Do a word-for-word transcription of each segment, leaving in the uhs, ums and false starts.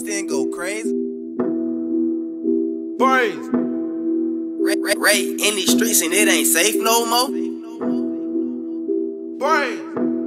then go crazy. Praise. Ray, Ray, Ray in these streets and it ain't safe no more. Praise.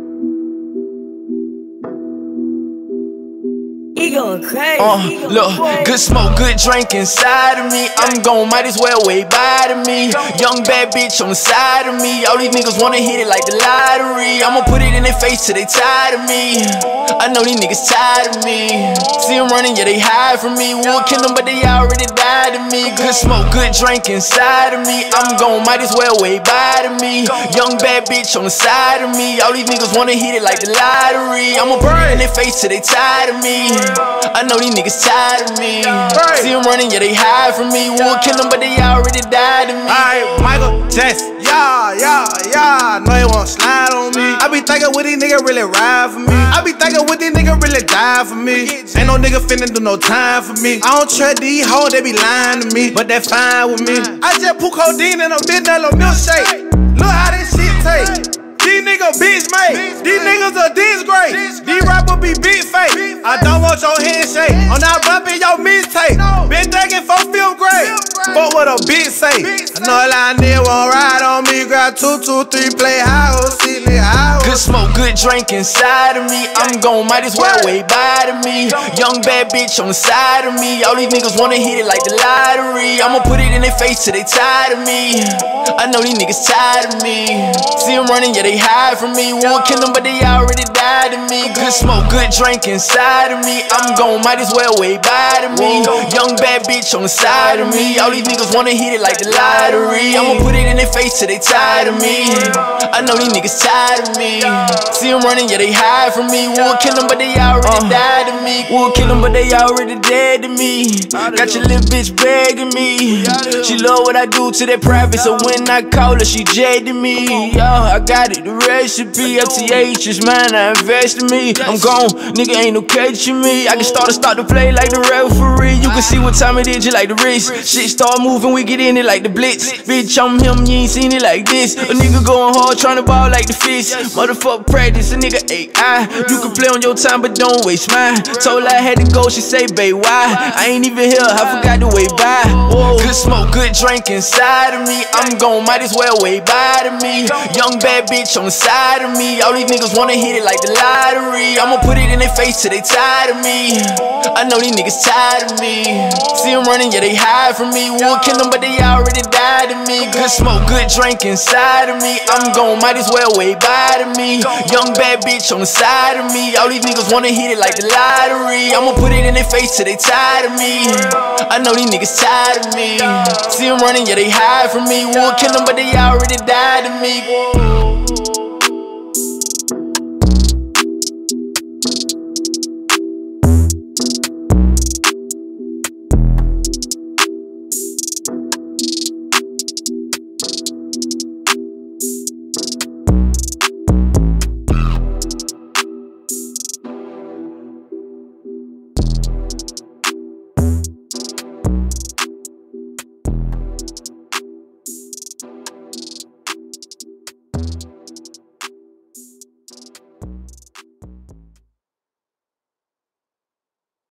He going crazy. Uh, look, good smoke, good drink inside of me. I'm gon' might as well wait by to me. Young bad bitch on the side of me. All these niggas wanna hit it like the lottery. I'ma put it in their face till they tired of me. I know these niggas tired of me. See them running, yeah, they hide from me. Would kill them, but they already died to me. Good smoke, good drink inside of me. I'm gon' might as well wait by to me. Young bad bitch on the side of me. All these niggas wanna hit it like the lottery. I'ma put it in their face till they tired of me. I know these niggas tired of me. See them running, yeah, they hide from me. Would kill them, but they already died to me. Alright, Michael Jackson. Yeah, yeah, yeah. Know they won't slide on me. I be thinking, would these niggas really ride for me? I be thinking, would these niggas really die for me? Ain't no nigga finna do no time for me. I don't trust these hoes, they be lying to me, but they fine with me. I just put codeine in a midnight little milkshake. Look how this shit taste. These niggas bitch made. These niggas are disgrace. These rappers be big fake. I don't want your handshake. I'm not bumping your mixtape. Been thinking for fifth grade. Fuck what a bitch say. I know a lot of niggas won't ride on me. Grab two, two, three, play high, sit high. Good smoke, good drink inside of me. I'm gon' might as well wait by to me. Young bad bitch on the side of me. All these niggas wanna hit it like the lottery. I'ma put it in their face till they tired of me. I know these niggas tired of me. See them running, yeah, they hide from me. Would kill them, but they already died to me. Good smoke, good drink inside of me. I'm gon' might as well wait by to me. Young bad bitch on the side of me. All these niggas wanna hit it like the lottery. I'ma put it in their face till they tired of me. I know these niggas tired of me. See them running, yeah, they hide from me. Would kill them, but they already died to me. Would kill them, but they already dead to me. Got your little bitch begging me. She love what I do to that private, so when I call her, she jaded me. Yo, I got it, the recipe. F T H is mine, I invest in me. I'm gone, nigga, ain't no catching me. I can start to start to play like the referee. You can see what time it is, just like the wrist. Shit start moving, we get in it like the blitz. Bitch, I'm him, you ain't seen it like this. A nigga going hard, tryna ball like the fish. Motherfucker practice, a nigga A I. You can play on your time, but don't waste mine. Told her I had to go, she say, babe, why? I ain't even here, I forgot to wait by. Whoa. Good smoke, good drink inside of me. I'm gon' might as well wait by to me. Young bad bitch on the side of me. All these niggas wanna hit it like the lottery. I'ma put it in their face till they tired of me. I know these niggas tired of me. See them running, yeah, they hide from me. Would kill them, but they already died to me. Good smoke, good drink inside of me. I'm gon' might as well wait by to me. Young bad bitch on the side of me. All these niggas wanna hit it like the lottery. I'ma put it in their face till they tired of me. I know these niggas tired of me. See them running, yeah, they hide from me. Would kill them, but they already died to me.